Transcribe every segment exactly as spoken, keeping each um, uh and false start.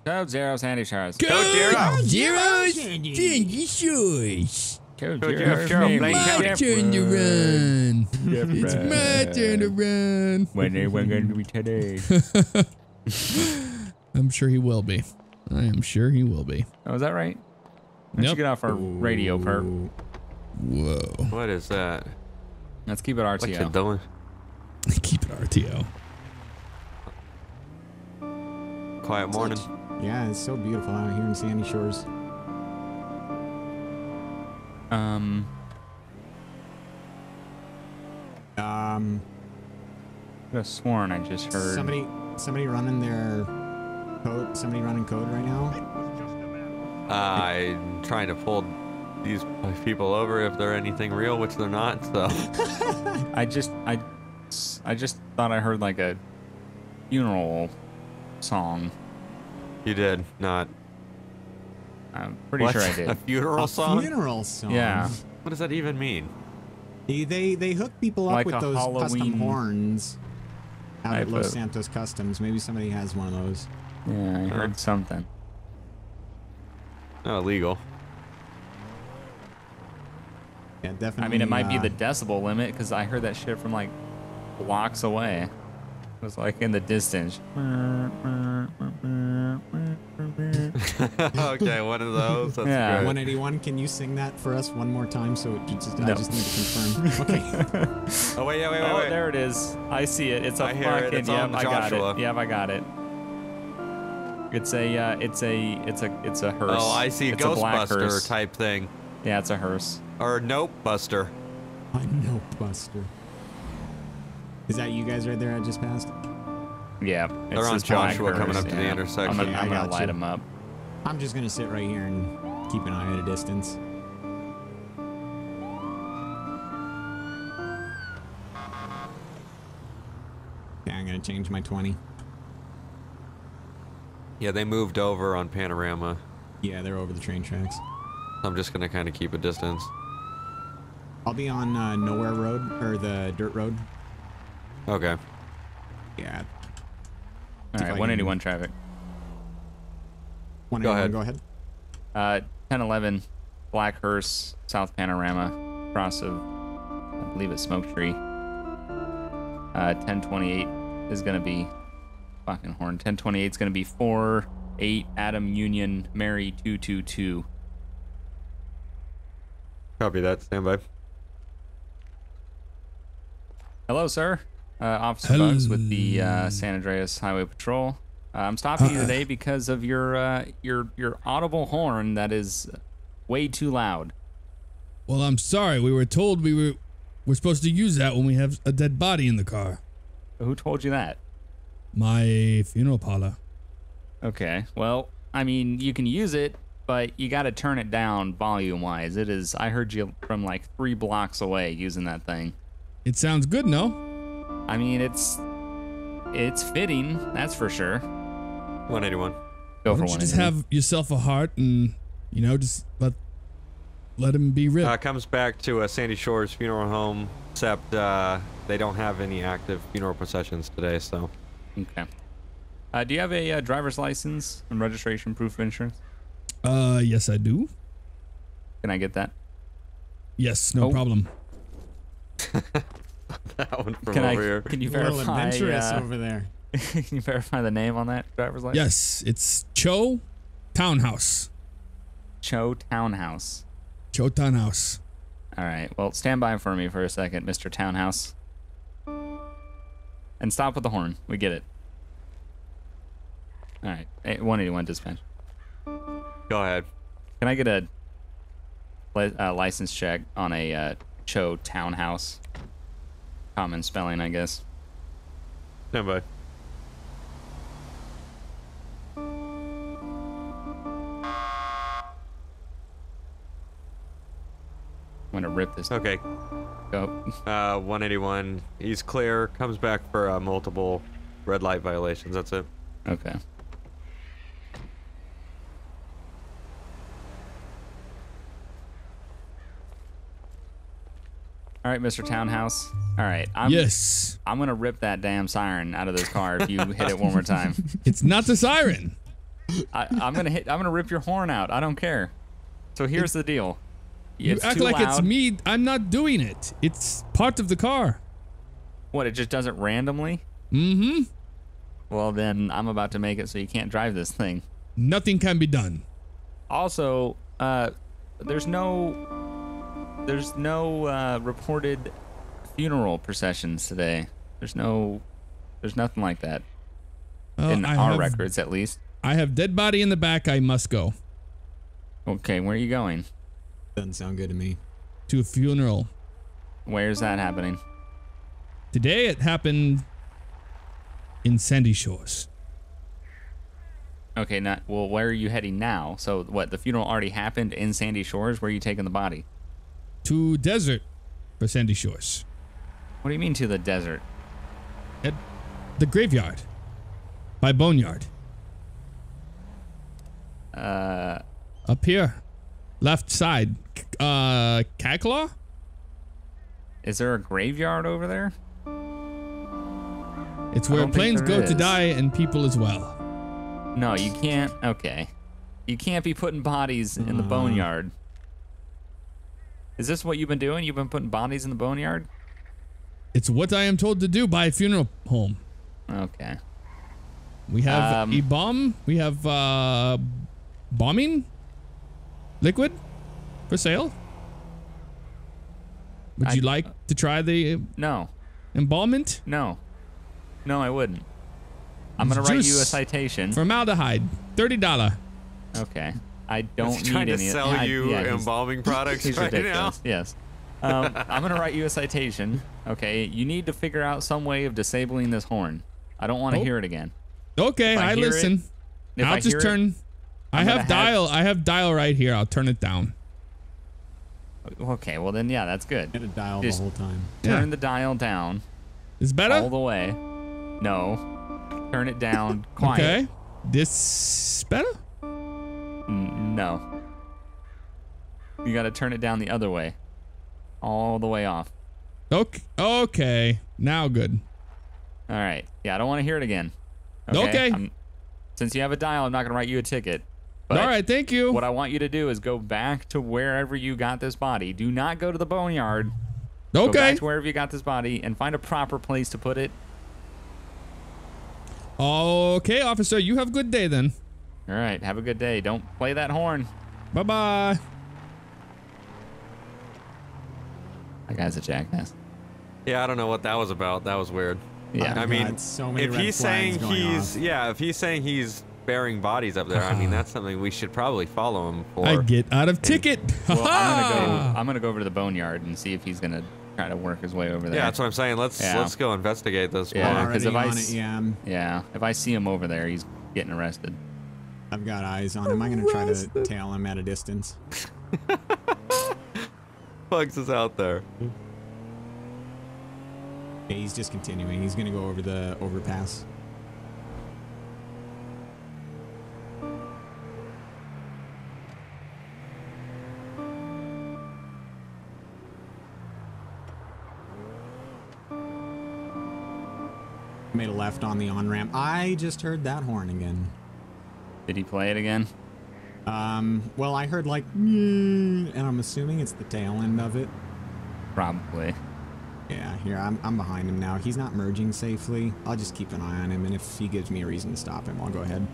Code Zero Sandy Shores. Code Zero. Zero Sandy Shores. Code Code Zero. Zero. Name Blake is County. My turn to run. It's Different. my turn to run. When they were going to be today. I'm sure he will be. I am sure he will be. Oh, is that right? Let's Yep. get off our radio perp. Whoa. What is that? Let's keep it R What T you O. doing? Keep it R T O. Quiet morning. Yeah, it's so beautiful out here in Sandy Shores. Um, Um, I could have sworn I just heard. somebody, somebody running their code. Somebody running code right now. I'm trying to pull these people over if they're anything real, which they're not. So I just, I, I just thought I heard like a funeral song. you did not. I'm pretty What? sure I A did. funeral A song? funeral song. Yeah. What does that even mean? They they, they hook people up Like with a those custom Halloween horns out at type Los of- Santos Customs. Maybe somebody has one of those. Yeah, I Huh. heard something. Not illegal. Yeah, definitely. I mean, it might be uh, the decibel limit because I heard that shit from like blocks away. It was like in the distance. Okay, one of those. That's Yeah. great. one eighty-one. Can you sing that for us one more time? So it just, I No. just need to confirm. Okay. Oh wait, yeah, wait, wait, Oh, wait. there it is. I see it. It's a I hear it. fucking. It's Yep, on I got Joshua. it. Yep, I got it. It's a. Uh, it's a. It's a. It's a hearse. Oh, I see. It's a black Ghostbuster hearse. type thing, Yeah, it's a hearse. or Nope Buster. A note buster. Is that you guys right there? I just passed. Yeah, it's They're on this black Joshua coming hearse, up to the yeah. intersection. I'm gonna, Yeah, I I'm gonna got light you. them up. I'm just gonna sit right here and keep an eye at a distance. Yeah, I'm gonna change my twenty. Yeah, they moved over on Panorama. Yeah, they're over the train tracks. I'm just gonna kind of keep a distance. I'll be on uh, Nowhere Road or the Dirt Road. Okay. Yeah. All if I right, can- one eighty-one traffic. one Go ahead. Go ahead. Uh, ten eleven, Black Hearse, South Panorama, cross of, I believe it's Smoke Tree. Uh, ten twenty-eight is gonna be, fucking horn. ten twenty-eight is gonna be four eight Adam Union Mary two two two. Copy that. Stand by. Hello, sir. Uh, Officer Hello. Bugs with the uh, San Andreas Highway Patrol. Uh, I'm stopping you Uh, today because of your uh, your your audible horn that is way too loud. Well, I'm sorry. We were told we were we're supposed to use that when we have a dead body in the car. Who told you that? My funeral parlor. Okay. Well, I mean, you can use it, but you got to turn it down volume-wise. It is. I heard you from like three blocks away using that thing. It sounds good, no? I mean, it's it's fitting. That's for sure. one eighty-one. Go Why for don't one. you just Andy. have yourself a heart and you know just let let him be ripped. Uh, comes back to a Sandy Shores funeral home, except uh, they don't have any active funeral processions today. So Okay. Uh, do you have a uh, driver's license and registration proof of insurance? Uh, yes, I do. Can I get that? Yes, no Oh. problem. that one from Can over I? here. Can you A little verify? adventurous Uh, over there. can you verify the name on that driver's license? Yes, it's Cho Townhouse. Cho Townhouse. Cho Townhouse. All right. Well, stand by for me for a second, Mister Townhouse. And stop with the horn. We get it. All right. Hey, one eighty-one dispatch. Go ahead. Can I get a li- uh, license check on a uh, Cho Townhouse? Common spelling, I guess. Stand by. I'm gonna rip this. Okay. Go. Uh, one eighty-one. He's clear. Comes back for uh, multiple red light violations. That's it. Okay. All right, Mister Townhouse. All right. I'm, Yes. I'm gonna rip that damn siren out of this car if you hit it one more time. It's not the siren. I, I'm gonna hit. I'm gonna rip your horn out. I don't care. So here's the deal. You It's act too like it's loud. me. I'm not doing it. It's part of the car. What? It just does it randomly? Mm-hmm. Well, then I'm about to make it so you can't drive this thing. Nothing can be done. Also, uh, there's no, there's no uh, reported funeral processions today. There's no, there's nothing like that Well, in I our have, records, at least. I have dead body in the back. I must go Okay, where are you going? Doesn't sound good to me. to a funeral. Where's that happening? Today it happened in Sandy Shores. Okay, not well. Where are you heading now? So what? The funeral already happened in Sandy Shores. Where are you taking the body? To desert for Sandy Shores. What do you mean to the desert? At the graveyard by Boneyard. Uh, Up here. Left side. Uh, Caclaw? is there a graveyard over there? It's I where don't think planes there go to is. die and people as well. No, you can't. Okay, you can't be putting bodies in the Uh. boneyard. Is this what you've been doing? You've been putting bodies in the boneyard? It's what I am told to do by a funeral home. Okay. We have Um, a bomb. We have uh, bombing liquid for sale. Would I- you like to try the No, embalmment? no, no, I wouldn't. I'm It's gonna write you a juice. citation. Formaldehyde, thirty dollar. Okay. I don't He's need trying to any. sell I- you yeah, he's- embalming products He's right ridiculous. now. Yes. Um, I'm gonna write you a citation. Okay. You need to figure out some way of disabling this horn. I don't want to Oh. hear it again. Okay, If I I, hear it- listen. If I'll I just hear it- turn. I I'm gonna have have- dial. I have dial right here. I'll turn it down. Okay. Well then, yeah, that's good. Had a dial Just- the whole time. Turn Yeah. the dial down It's all better. the way. No. Turn it down quiet. Okay. This better. N- no. You got to turn it down the other way. All the way off. Okay. Okay. Now good. All right. Yeah, I don't want to hear it again. Okay. I'm- since you have a dial, I'm not going to write you a ticket. But All right. Thank you. what I want you to do is go back to wherever you got this body. Do not go to the boneyard. Go Okay. back to wherever you got this body and find a proper place to put it. Okay, officer. You have a good day then. All right. Have a good day. Don't play that horn. Bye bye. That guy's a jackass. Yeah, I don't know what that was about. That was weird. Yeah. I mean, God, so many if red he's flags saying going he's off. yeah, if he's saying he's burying bodies up there, I mean that's something we should probably follow him for. I get out of ticket. Well, I'm Ha-ha! gonna go. I'm gonna go over to the boneyard and see if he's gonna try to work his way over there. yeah, that's what I'm saying. Let's Yeah. let's go investigate this Yeah. more. 'cause Already if I on s- it, yeah. I'm- Yeah. If I see him over there, he's getting arrested. I've got eyes on him. I'm gonna try to tail him at a distance. Bugs is out there. Okay, he's just continuing. He's gonna go over the overpass. Made a left on the on-ramp. I just heard that horn again. Did he play it again? Um, well, I heard like, and I'm assuming it's the tail end of it. Probably. Yeah, here, I'm, I'm behind him now. He's not merging safely. I'll just keep an eye on him, and if he gives me a reason to stop him, I'll go ahead.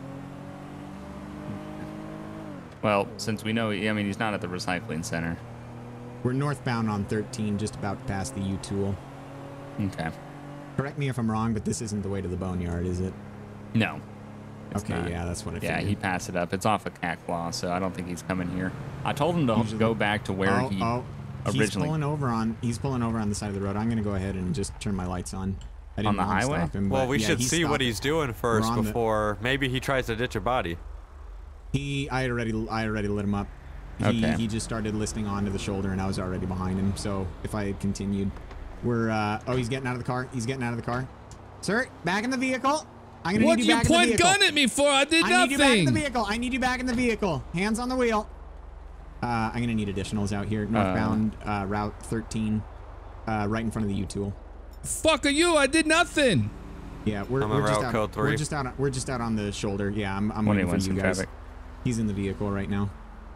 Well, since we know, I mean, he's not at the recycling center. We're northbound on thirteen, just about past the U-Tool. Okay. Correct me if I'm wrong, but this isn't the way to the boneyard, is it? No. It's Okay, not. yeah, that's what I Yeah, figured. he passed it up. It's off of Caclaw, so I don't think he's coming here. I told him to Usually- go back to where oh, he oh, he's originally. pulling over on. He's pulling over on the side of the road. I'm gonna go ahead and just turn my lights on. I didn't On the want to highway? stop him, Well, but we yeah, should see what stopped. he's doing first on the- before maybe he tries to ditch a body. He, I already, I already lit him up. He, Okay. he just started listing onto the shoulder, and I was already behind him. So if I had continued, we're. Uh, oh, he's getting out of the car. He's getting out of the car. Sir, back in the vehicle. I'm gonna What need do you you back in the point vehicle. gun at me for? I did I need you back in the nothing. vehicle. I need you back in the vehicle. Hands on the wheel. Uh, I'm gonna need additionals out here. Northbound uh, Route thirteen, uh, right in front of the U-Tool. Fuck are you? I did nothing. Yeah, we're, I'm we're en just route, out. code three. We're just out. On, we're just out on the shoulder. Yeah, I'm. I'm One waiting for eighty-one's you in guys. traffic. He's in the vehicle right now.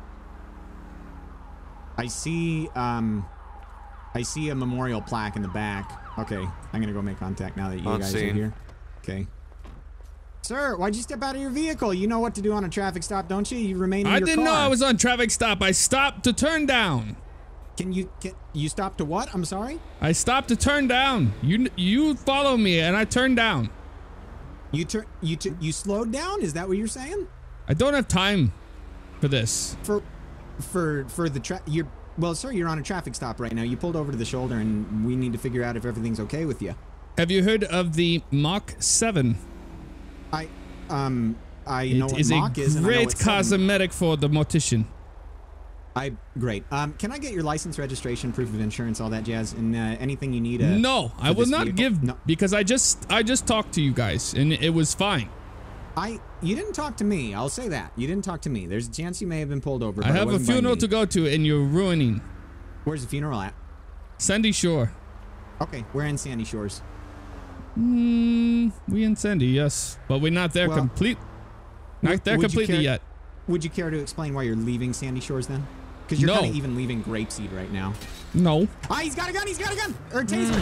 I see. Um, I see a memorial plaque in the back. Okay, I'm gonna go make contact now that you On guys scene. are here. Okay. Sir, why'd you step out of your vehicle? You know what to do on a traffic stop, don't you? You remain in I your didn't know car. I was on traffic stop. I stopped to turn down. Can you can you stop to what? I'm sorry. I stopped to turn down. You you follow me and I turned down. You turn you t you slowed down? Is that what you're saying? I don't have time for this. For for for the tra you're well, sir, you're on a traffic stop right now. You pulled over to the shoulder, and we need to figure out if everything's okay with you. Have you heard of the Mach seven? I um I know It what is a Mach is, and I know great what seven- cosmetic for the mortician. I great. Um, can I get your license, registration, proof of insurance, all that jazz, and uh, anything you need? Uh, No, I for will this not vehicle? give No, because I just I just talked to you guys and it was fine. I you didn't talk to me. I'll say that you didn't talk to me. There's a chance you may have been pulled over. I but it have a wasn't by funeral me. to go to and you're ruining. Where's the funeral at? Sandy Shore. Okay, we're in Sandy Shores. Hmm, we in Sandy, yes, but we're not there Well, complete. Not there would you completely care- yet. Would you care to explain why you're leaving Sandy Shores then? Because you're No. kind of even leaving Grapeseed right now. No. Ah, he's got a gun. He's got a gun. Or a taser.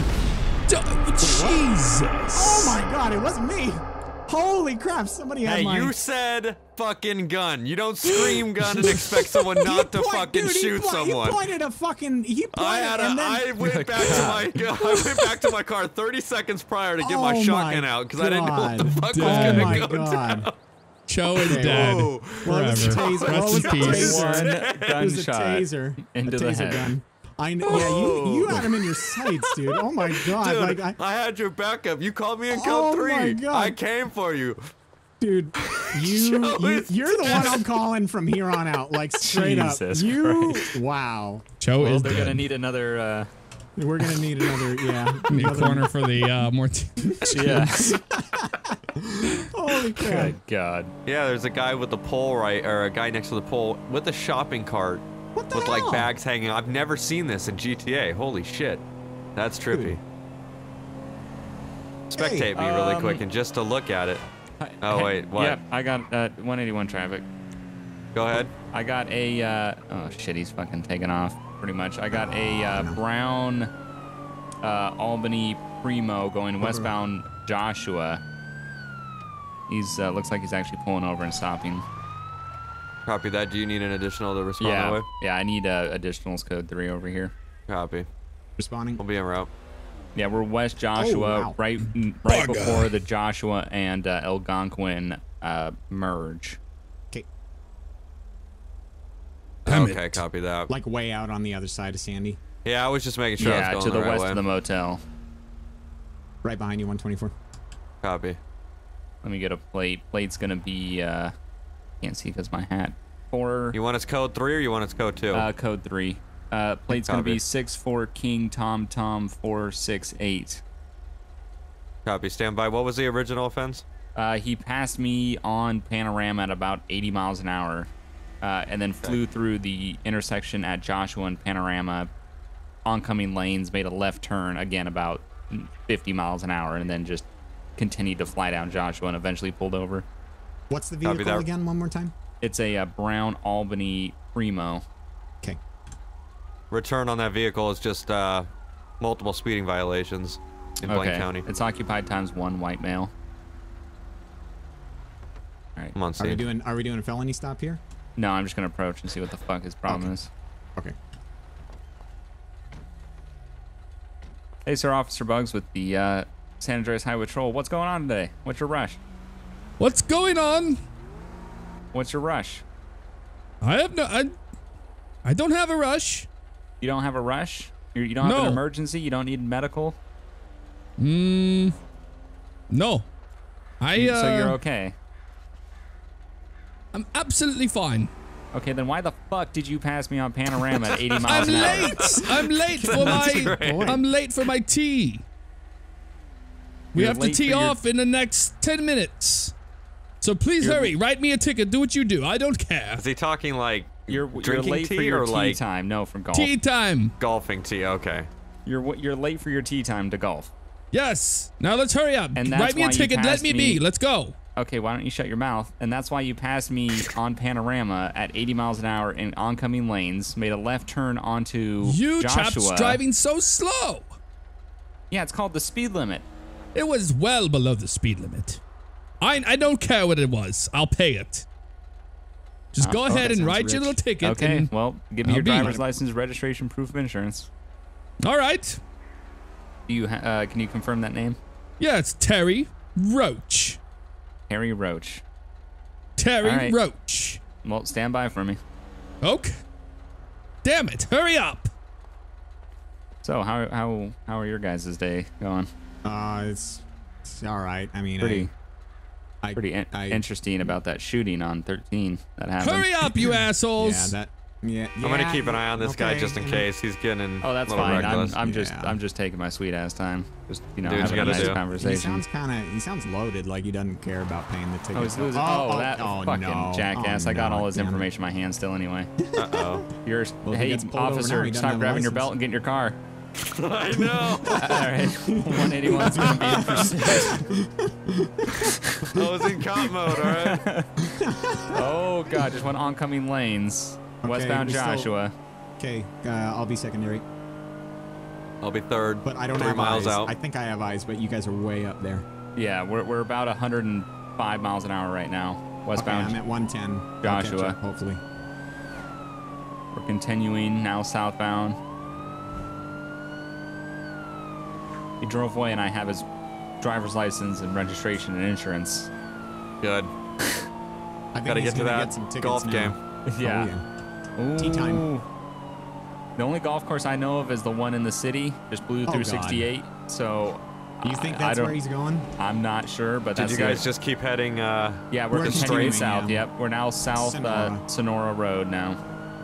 Jesus. Oh my God! It wasn't me. Holy crap! Somebody had Hey, my. you said fucking gun. You don't scream gun and expect someone He not to point- fucking dude, he shoot point- someone. He pointed a fucking. He pointed I had a, and then. I went back to my I went back to my car thirty seconds prior to get my Oh shotgun my out because I didn't know what the God. fuck was Oh gonna my go God. down. Cho is Okay. dead. Whoa. Well, it was a Forever. taser. Well, it Rest was in a peace. taser. One It was a gunshot taser. into a the taser head. gun. I know. Yeah, you you had him in your sights, dude. Oh my God! Dude, like I, I had your backup. You called me in code Oh three. my God. I came for you. dude, you, Joe you is you're the one I'm calling from here on out. Like straight Jesus up. You. Christ. Wow. Cho Well, is they're dead. gonna need another. Uh, We're gonna need another. Yeah. Need a another- corner for the uh, Morty. yeah. Holy crap! Good God. Yeah, there's a guy with the pole right, or a guy next to the pole with a shopping cart What the with hell? like bags hanging. I've never seen this in G T A. Holy shit, that's trippy. Spectate me really Um, quick and just to look at it. Hi- Oh, hey, wait, what? Yep, I got uh, one eighty-one traffic. Go ahead. I got a. Uh, oh shit, he's fucking taking off. Pretty much. I got a uh, brown uh, Albany Primo going westbound Joshua. He's uh, looks like he's actually pulling over and stopping. Copy that. Do you need an additional to respond that Yeah, way? yeah. I need uh, additionals code three over here. Copy. Responding. We'll be en route. Yeah, we're West Joshua, Oh, wow. right right before the Joshua and uh, Algonquin uh, merge. Okay. Damn okay, it. copy that. Like way out on the other side of Sandy. Yeah, I was just making sure I Yeah, was to going the the right west way. of the motel. Right behind you, one twenty-four. Copy. Let me get a plate. Plate's gonna be uh, can't see because my hat. Four. You want its code three or you want its code two? Uh, code three. Uh, plate's gonna Copy. be six four King Tom Tom four six eight. Copy. Stand by. What was the original offense? Uh, he passed me on Panorama at about eighty miles an hour, uh, and then flew through the intersection at Joshua and Panorama, oncoming lanes, made a left turn again about fifty miles an hour, and then just continued to fly down Joshua and eventually pulled over. What's the Copy vehicle that. again? One more time. It's a, uh brown Albany Primo. Okay. Return on that vehicle is just uh, multiple speeding violations in Blaine Okay, County. it's occupied times one white male. All right. I'm on Are we scene. doing Are we doing a felony stop here? No, I'm just gonna approach and see what the fuck his problem Okay. is. Okay. Hey, sir, Officer Bugs with the uh, San Andreas Highway Patrol. What's going on today? What's your rush? What's going on? What's your rush? I have no. I, I don't have a rush. You don't have a rush? You, you don't have No. an emergency? You don't need medical? Mm. No. I. Uh, so you're okay. I'm absolutely fine. Okay, then why the fuck did you pass me on Panorama at eighty miles I'm an hour? late. I'm late for my. great. I'm late for my tea. We You're have to late tee for your- off in the next ten minutes. So please You're- hurry. Write me a ticket. Do what you do. I don't care. Is he talking like You're, you're drinking late tea for your or tea like time. No, from golf. Tea time. golfing tea? Okay. You're you're late for your tea time to golf. Yes. Now let's hurry up. And that's Write me a why you ticket. Let passed me, me- be. Let's go. Okay, why don't you shut your mouth? And that's why you passed me on Panorama at eighty miles an hour in oncoming lanes, made a left turn onto You Joshua. chaps driving so slow. Yeah, it's called the speed limit. It was well below the speed limit. I I don't care what it was. I'll pay it. Just Uh, go okay, ahead and sounds write your rich. little ticket. Okay, and- well, give me I'll your be- driver's license, registration, proof of insurance. all right. Do you ha- uh, can you confirm that name? Yeah, it's Terry Roach. Harry Roach. Terry All right. Roach. Well, stand by for me. Okay. Damn it. Hurry up. So, how how how are your guys' day going? Uh, it's, it's all right. I mean, Pretty I, I pretty in- I, interesting about that shooting on thirteen that happened. Hurry up, you assholes. Yeah, that. Yeah, I'm gonna keep an eye on this guy okay, just in and- case he's getting Oh, a that's little fine. I'm, reckless. I'm just Yeah. I'm just taking my sweet ass time. Just you know Do what you having a gotta nice do. He conversation. sounds kind of. He sounds loaded. Like he doesn't care about paying the ticket. Oh, he's losing. Oh, that fucking no. jackass! Oh, I got no, all his damn it. information in my hand still anyway. Uh-oh. You're Well, if he hey gets pulled over now, officer, he doesn't stop have a grabbing your license. belt and get in your car. I know. All right, one eighty-one's gonna be in pursuit. I was in cop mode, all right? Oh god, just went oncoming lanes. Okay, Westbound we still- Joshua. Okay, uh, I'll be secondary, I'll be third. but I don't Three have miles eyes. out. I think I have eyes, but you guys are way up there. Yeah, we're we're about one hundred five miles an hour right now. Okay, Westbound. I'm at one ten. I'll catch Joshua. up, hopefully. We're continuing now southbound. He drove away, and I have his driver's license and registration and insurance. Good. I think Gotta he's get to gonna that get some tickets golf now. game. Yeah. Oh, yeah. Tea time. Ooh. The only golf course I know of is the one in the city, just Blue Oh, through God. sixty-eight. So You think I, I that's don't, where he's going? I'm not sure, but Did that's you the- guys just keep heading? Uh, Yeah, we're, We're continuing continuing, south. yeah. Yep, we're now south Sonora. Sonora. Uh, Sonora Road now.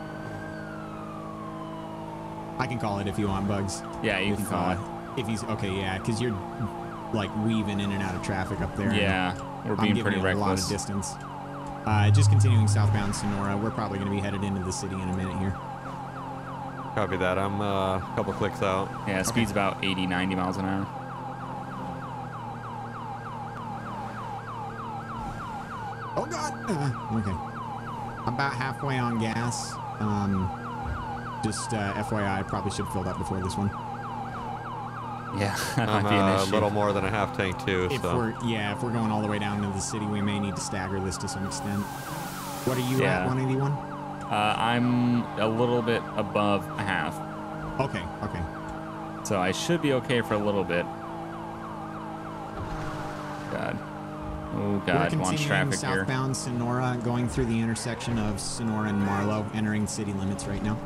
I can call it if you want, Bugs. Yeah, you If, can call uh, it. If he's okay, yeah, because you're like weaving in and out of traffic up there. Yeah, we're I'm being giving pretty you a lot of reckless. distance. Uh, just continuing southbound Sonora. We're probably going to be headed into the city in a minute here. copy that. I'm uh, a couple clicks out. Yeah, speed's about eighty, ninety miles an hour. Oh God. Uh, okay. I'm about halfway on gas. Um, just uh, F Y I, I probably should have filled up before this one. Yeah, that I'm might be an uh, a issue. little more than a half tank too. If so we're yeah, if we're going all the way down into the city, we may need to stagger this to some extent. What are you Yeah. at? one eighty-one. Uh, I'm a little bit above a half, Okay. Okay. so I should be okay for a little bit. God. Oh We're God, launch continuing traffic here. southbound Sonora, going through the intersection of Sonora and Marlow, entering city limits right now.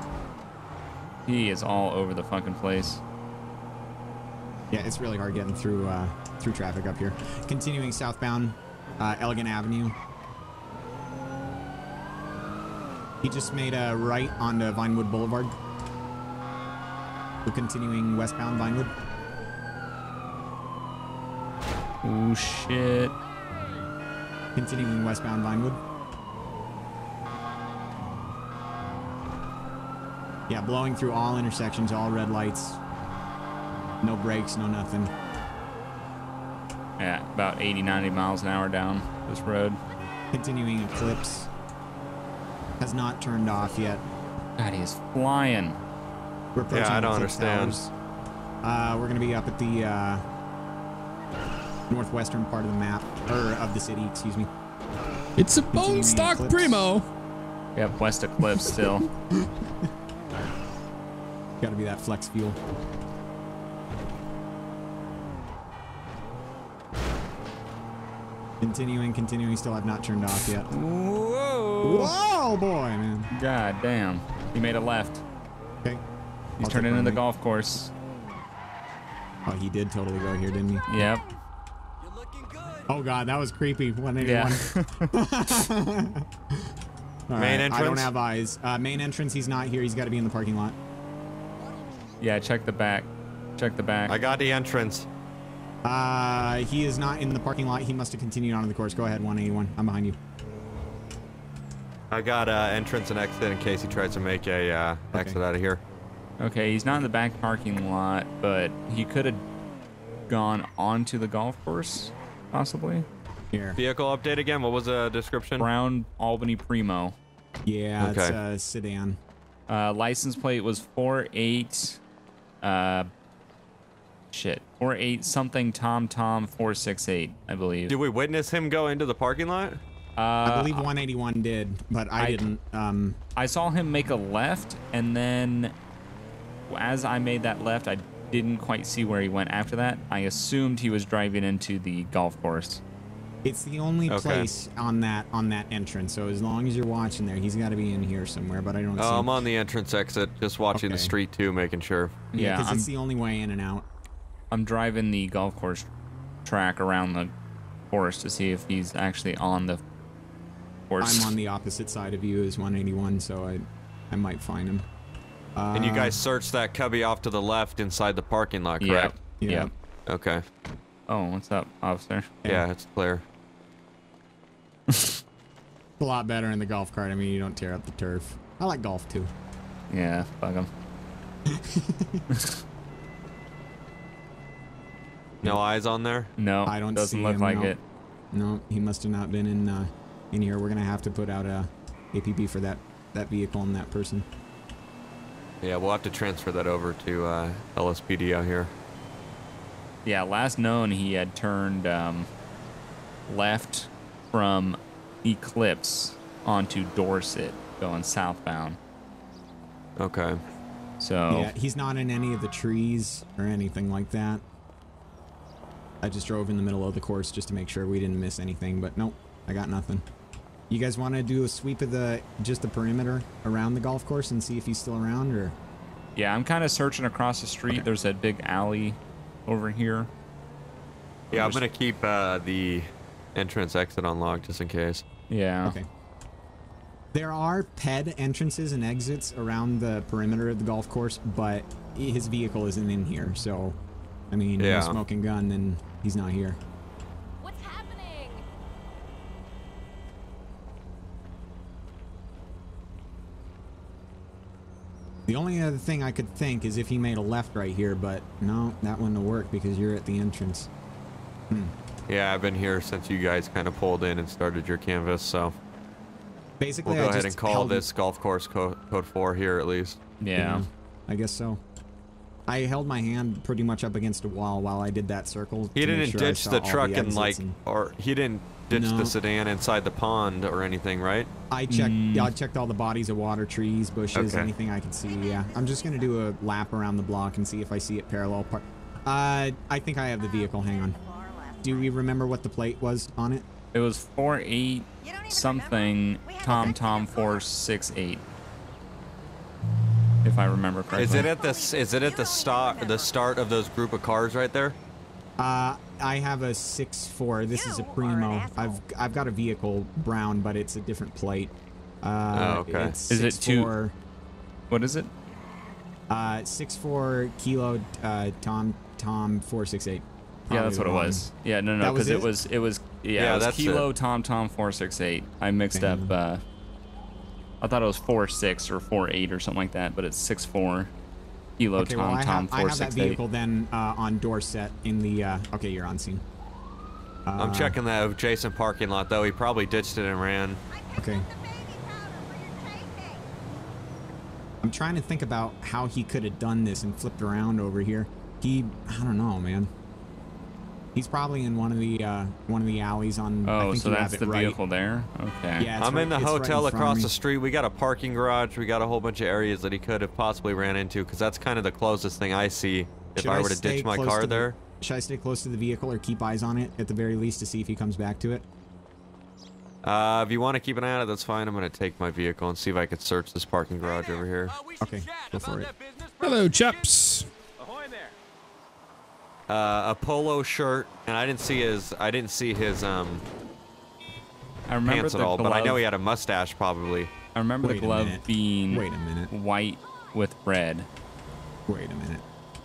He is all over the fucking place. Yeah, it's really hard getting through uh, through traffic up here. Continuing southbound uh, Elegant Avenue. He just made a right onto Vinewood Boulevard. We're continuing westbound Vinewood. Oh shit. Continuing westbound Vinewood. Yeah, blowing through all intersections, all red lights. No brakes, no nothing. Yeah, about eighty, ninety miles an hour down this road. Continuing Eclipse. Has not turned off yet. God, he is flying. We're approaching I don't Eclipse understand. Towers. Uh, we're going to be up at the uh, northwestern part of the map, or of the city, excuse me. It's a Continuing bone stock Eclipse. primo. Yep, West Eclipse still. Got to be that flex fuel. Continuing, continuing, still have not turned off yet. Whoa! Whoa, boy, man. God damn. He made a left. Okay. He's I'll turning take into the my golf course. Oh, he did totally go here, didn't he? Yep. Oh, God, that was creepy. one eighty-one. Yeah. All Main right, I don't entrance? have eyes. Uh, main entrance, he's not here. He's got to be in the parking lot. Yeah, check the back. Check the back. I got the entrance. Uh, he is not in the parking lot. He must have continued onto the course. Go ahead, one eighty-one. I'm behind you. I got uh, entrance and exit in case he tries to make a uh, Okay. exit out of here. Okay, he's not in the back parking lot, but he could have gone onto the golf course, possibly. Here. Vehicle update again. What was the description? Brown Albany Primo. Yeah, it's Okay. a sedan. Uh, license plate was four eight. Uh, shit, four eight something Tom Tom four six eight, I believe. Did we witness him go into the parking lot? Uh, I believe one eighty-one did, but I, I- didn't. Um, I saw him make a left, and then as I made that left, I didn't quite see where he went after that. I assumed he was driving into the golf course. it's the only Okay. place on that on that entrance. So as long as you're watching there, he's got to be in here somewhere. But I don't see. Oh, him. I'm on the entrance exit, just watching the Okay. street too, making sure. Yeah, Yeah, because I'm, it's the only way in and out. I'm driving the golf course track around the course to see if he's actually on the course. I'm on the opposite side of you as one eighty-one, so I, I might find him. Uh, And you guys searched that cubby off to the left inside the parking lot, Yep. correct? Yeah. Yep. Okay. Oh, what's up, officer? Yeah, it's clear. It's a lot better in the golf cart. I mean, you don't tear up the turf. I like golf too. Yeah, fuck him. No eyes on there? No, I don't doesn't see look him, like no. it. No, he must have not been in uh, in here. We're gonna have to put out a A P B for that that vehicle and that person. Yeah, we'll have to transfer that over to uh, L S P D out here. Yeah, last known he had turned um, left from Eclipse onto Dorset, going southbound. Okay. So Yeah, he's not in any of the trees or anything like that. I just drove in the middle of the course just to make sure we didn't miss anything, but nope, I got nothing. You guys want to do a sweep of the just the perimeter around the golf course and see if he's still around, or? yeah, I'm kind of searching across the street. Okay. There's that big alley over here. Yeah, I'm Just- gonna keep uh, the entrance exit unlocked just in case. Yeah. Okay. There are P E D entrances and exits around the perimeter of the golf course, but his vehicle isn't in here, so I mean, Yeah. no smoking gun, then he's not here. What's happening? The only other thing I could think is if he made a left right here, but no, that wouldn't have worked because you're at the entrance. Yeah, I've been here since you guys kind of pulled in and started your canvas, so Basically, we'll go I ahead just and call held- this golf course co code four here at least. Yeah. I guess so. I held my hand pretty much up against a wall while I did that circle. He to make didn't sure I ditch saw the all truck and exits like, and- or he didn't ditch No. the sedan inside the pond or anything, right? I checked. Mm. Yeah, I checked all the bodies of water, trees, bushes, Okay. anything I could see. Yeah, I'm just gonna do a lap around the block and see if I see it parallel park. Uh, I think I have the vehicle. Hang on. Do we remember what the plate was on it? It was four eight You don't even something remember? We had a Tom good Tom vehicle. four six eight. If I remember correctly. Is it at the s- is it at the start the start of those group of cars right there? Uh, I have a six four. This is a You are an Primo. asshole. I've I've got a vehicle brown, but it's a different plate. Uh, Oh, okay. It's Is it six two- four, What is it? Uh, six four kilo. Uh, Tom Tom four six eight. Yeah, that's what it Probably was. Yeah, no, no, That was because it it? was it was yeah, Yeah, it was that's Kilo it. Tom Tom four six eight. I mixed Damn. up. Uh, I thought it was four six or four eight or something like that, but it's six four. Kilo Okay, Tom well, I Tom have, I four have that six eight. vehicle then uh, on Dorset in the. Uh, okay, you're on scene. Uh, I'm checking the adjacent parking lot though. He probably ditched it and ran. Okay. I'm trying to think about how he could have done this and flipped around over here. He, I don't know, man. He's probably in one of the uh, one of the alleys on. I Oh, think so you that's have it the right. vehicle there. Okay. Yeah, it's I'm right- in the it's right in hotel front of across me. the street. We got a parking garage. We got a whole bunch of areas that he could have possibly ran into because that's kind of the closest thing I see if Should I were to stay ditch my close car to the- there. Should I stay close to the vehicle or keep eyes on it at the very least to see if he comes back to it? Uh, if you want to keep an eye on it, that's fine. I'm going to take my vehicle and see if I could search this parking garage over here. Okay, go for it. Hello, chaps. Uh, a polo shirt, and I didn't see his. I didn't see his um I remember pants the at all, glove. but I know he had a mustache probably. I remember Wait the a glove minute. being Wait a minute. white with red. Wait a minute.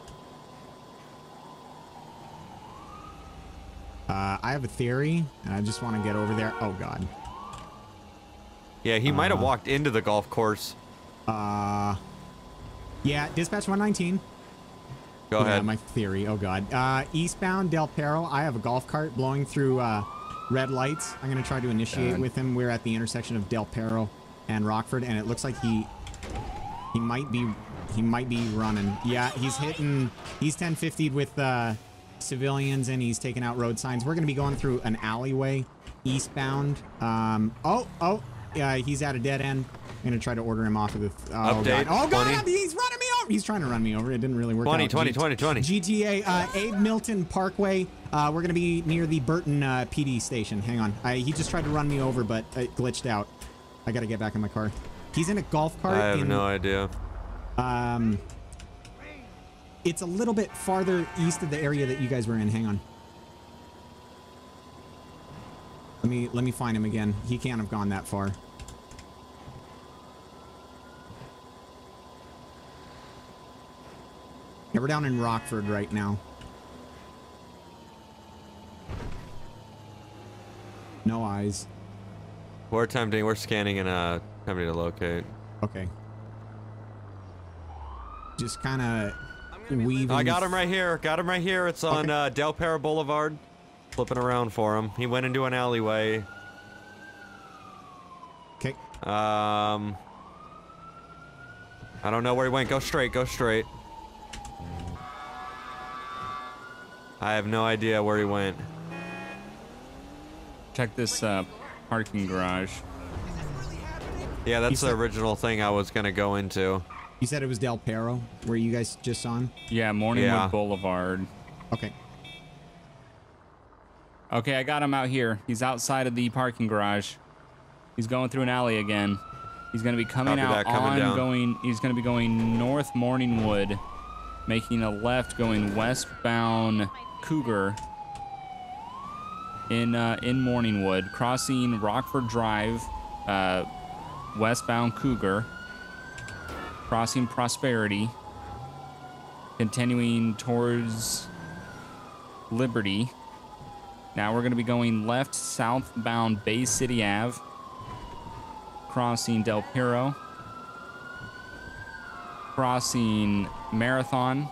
Uh, I have a theory, and I just want to get over there. Oh God. Yeah, he might have Uh, walked into the golf course Uh, yeah. Dispatch one nineteen. Go yeah, ahead. my theory. Oh god. Uh, eastbound Del Perro. I have a golf cart blowing through uh, red lights. I'm gonna try to initiate God. with him. We're at the intersection of Del Perro and Rockford, and it looks like he he might be he might be running. Yeah, he's hitting. He's ten fifty'd with uh, civilians, and he's taking out road signs. We're gonna be going through an alleyway eastbound. Um. Oh. Oh. Yeah. He's at a dead end. I'm gonna try to order him off of the. Oh Update, god. Oh god. twenty. He's running me over. He's trying to run me over. It didn't really work twenty, out. twenty, G- twenty, twenty. G T A, uh, Abe Milton Parkway. Uh, we're gonna be near the Burton uh, P D station. Hang on. I, he just tried to run me over, but it glitched out. I gotta get back in my car. He's in a golf cart. I have in, no idea. Um, it's a little bit farther east of the area that you guys were in. Hang on. Let me let me find him again. He can't have gone that far. Yeah, we're down in Rockford right now. No eyes. We're attempting, we're scanning and uh, attempting to locate. Okay. Just kind of weaving. I got him right here. Got him right here. It's on Okay. uh, Del Perro Boulevard. Flipping around for him. He went into an alleyway. Okay. Um, I don't know where he went. Go straight. Go straight. I have no idea where he went. Check this uh, parking garage. Yeah, that's He the said- original thing I was gonna go into. You said it was Del Perro, where you guys just saw him? Yeah, Morningwood Yeah. Boulevard. Okay. Okay, I got him out here. He's outside of the parking garage. He's going through an alley again. He's going to be coming Copy out that, coming on down. going. He's going to be going north Morningwood, making a left going westbound Cougar in uh, in Morningwood, crossing Rockford Drive, uh, westbound Cougar, crossing Prosperity, continuing towards Liberty. Now we're going to be going left southbound Bay City Ave, crossing Del Perro, crossing Marathon,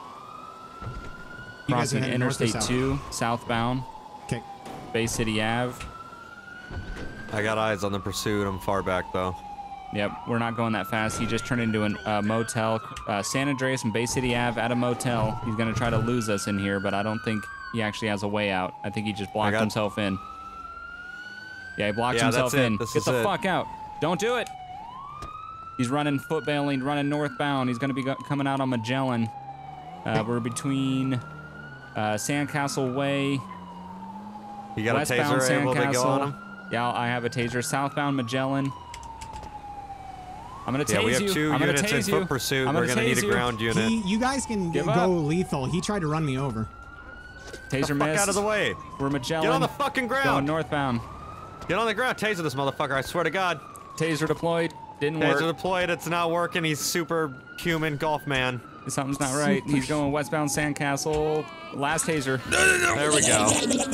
You guys are crossing heading north or Interstate south? two southbound Okay. Bay City Ave. I got eyes on the pursuit. I'm far back though. Yep, we're not going that fast. He just turned into a uh, motel. Uh, San Andreas and Bay City Ave at a motel. He's going to try to lose us in here, but I don't think he actually has a way out. I think he just blocked got- himself in. Yeah, he blocked Yeah, himself that's it. in. This Get is the it. fuck out. Don't do it. He's running foot bailing, running northbound. He's going to be go- coming out on Magellan. Uh, we're between uh, Sandcastle Way, You got a westbound taser able to go on him? Sandcastle. Yeah, I have a taser. Southbound Magellan. I'm gonna tase Yeah, we have you. two I'm gonna units in tase foot you. pursuit. I'm We're gonna need tase a you. ground unit. He, you guys can Give go up. lethal. He tried to run me over. Taser Fuck missed. out of the way. We're Magellan. Get on the fucking Going ground. northbound. Get on the ground. Taser this motherfucker. I swear to God. Taser deployed. Didn't Taser work. deployed. It's not working. He's super human golf man. Something's not right. He's going westbound Sandcastle. Last taser. There we go.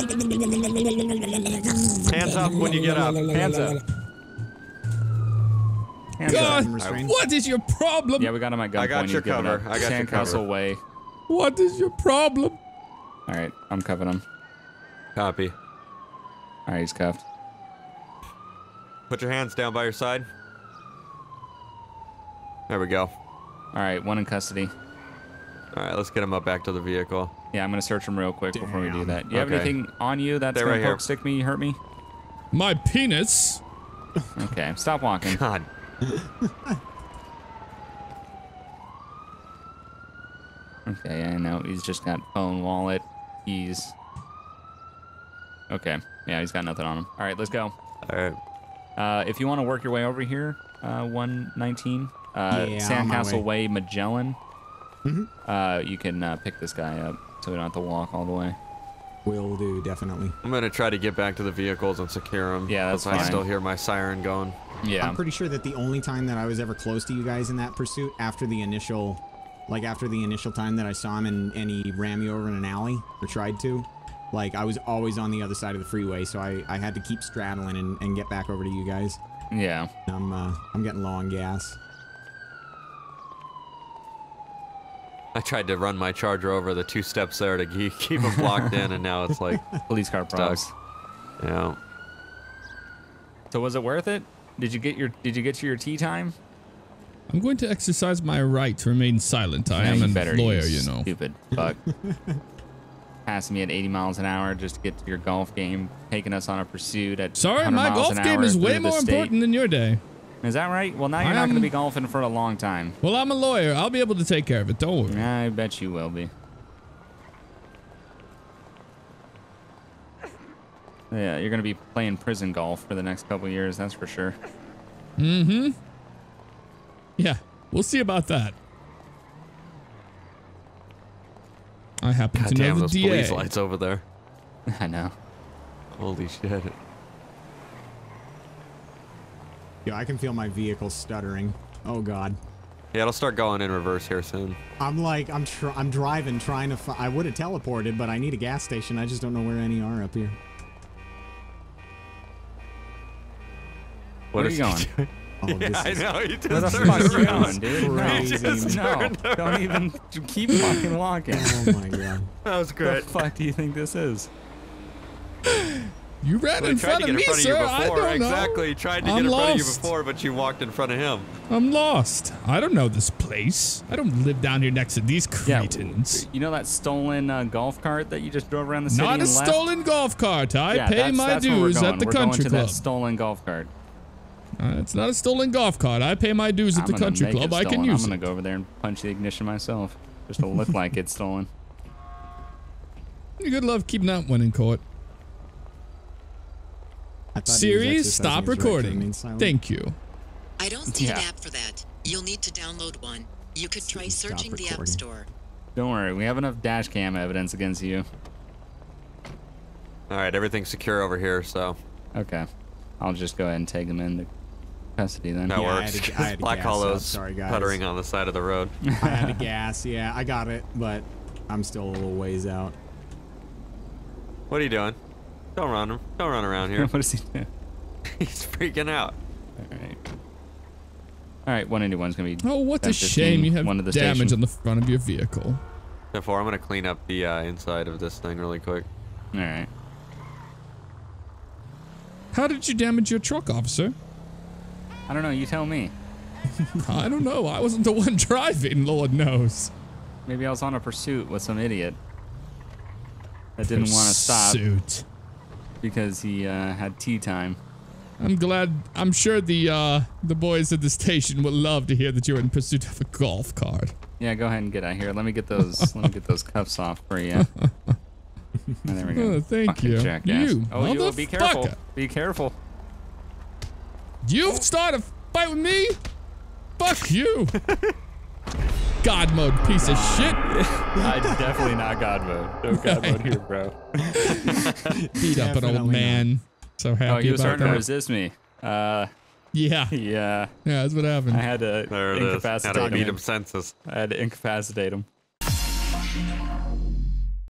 Hands up when you get up. Hands up. Hands God, up. restrained. what is your problem? Yeah, we got him at gunpoint. I got He's your giving cover. up. I got your Sandcastle cover. Way. What is your problem? All right, I'm cuffing him. Copy. All right, he's cuffed. Put your hands down by your side. There we go. All right, one in custody. All right, let's get him up back to the vehicle. Yeah, I'm gonna search him real quick before we do Damn. that. You have Okay. anything on you that's Stay gonna right poke, here. stick me, hurt me? My penis? Okay, stop walking. God. Okay, I know he's just got phone, wallet, keys. Okay, yeah, he's got nothing on him. All right, let's go. All right. Uh, if you want to work your way over here, uh, one nineteen, uh, Yeah, on my Sandcastle way. Way, Magellan. Uh, you can uh, pick this guy up, so we don't have to walk all the way. Will do, definitely. I'm gonna try to get back to the vehicles and secure them. Yeah, that's I fine. still hear my siren going. Yeah. I'm pretty sure that the only time that I was ever close to you guys in that pursuit after the initial, like after the initial time that I saw him and, and he ran me over in an alley, or tried to, like I was always on the other side of the freeway, so I, I had to keep straddling and, and get back over to you guys. Yeah. I'm, uh, I'm getting low on gas. I tried to run my Charger over the two steps there to keep, keep him blocked in, and now it's like Police car problems. stuck. Yeah. So was it worth it? Did you get your Did you get to your tea time? I'm going to exercise my right to remain silent. I Yeah, am you a better, lawyer, you you know. Stupid fuck. Passing me at eighty miles an hour just to get to your golf game, taking us on a pursuit at Sorry, one hundred my miles golf an game hour is way through the more state. important than your day. Is that right? Well, now you're I not going to am- be golfing for a long time. Well, I'm a lawyer. I'll be able to take care of it. Don't worry. I bet you will be. Yeah, you're going to be playing prison golf for the next couple years, that's for sure. Mm-hmm. Yeah, we'll see about that. I happen God to know damn the those D A. police lights over there. I know. Holy shit. Yeah, I can feel my vehicle stuttering. Oh god. Yeah, it'll start going in reverse here soon. I'm like, I'm tr I'm driving, trying to. Fi I would have teleported, but I need a gas station. I just don't know where any are up here. What Where are is you he going? doing? Oh, Yeah, this I is know. He just Where the turned fuck you around. going, dude? No, Crazy. no, don't even keep fucking walking. Oh my god. That was What great. the fuck do you think this is? You ran Well, in he tried front to of get in me, front of sir. you I before. don't know. Exactly. He tried to I'm get in front of you lost. before, but you walked in front of him. I'm lost. I don't know this place. I don't live down here next to these Yeah, cretins. you know that stolen uh, golf cart that you just drove around the city Not and a left? stolen golf cart. I Yeah, pay that's, my that's where we're dues going. at the we're country going to club. that stolen golf cart. Uh, it's not a stolen golf cart. I pay my dues at I'm the gonna country make club. it I can stolen. use I'm it. gonna go over there and punch the ignition myself, just to look like it's stolen. You good love keeping that one in court. I thought he was Siri, exercising stop his right to recording. remain silent. Thank you. I don't see an Yeah. app for that. You'll need to download one. You could try Stop searching the App recording. Store. Don't worry, we have enough dash cam evidence against you. All right, everything's secure over here, so Okay, I'll just go ahead and take him into custody then. that Yeah, I works. had to- I had to Black gas up. Hollow's Sorry, guys. puttering on the side of the road. I had to gas. Yeah, I got it, but I'm still a little ways out. What are you doing? Don't run him. Don't run around here. What does he do? He's freaking out. All right. All right, one eighty-one's gonna be. Oh, what a ten shame fifteen, you have one to the damage station. on the front of your vehicle. Therefore, I'm gonna clean up the uh, inside of this thing really quick. All right. How did you damage your truck, officer? I don't know. You tell me. I don't know. I wasn't the one driving, Lord knows. Maybe I was on a pursuit with some idiot that didn't want to stop Pursuit. because he uh, had tea time. I'm glad. I'm sure the uh, the boys at the station would love to hear that you're in pursuit of a golf cart. Yeah, go ahead and get out here. Let me get those. let me get those cuffs off for you. Oh, there we go. Oh, thank Fucking you. jackass. You oh, you be careful. motherfucker. Be careful. You start a fight with me? Fuck you. God mode, piece of shit. I definitely not God mode. No God mode here, bro. Beat up an old Definitely man. So happy Oh, he was about starting to that. resist me. Uh, Yeah, yeah. yeah, that's what happened. I had to There it is. How incapacitate to him. beat him senses. I had to incapacitate him.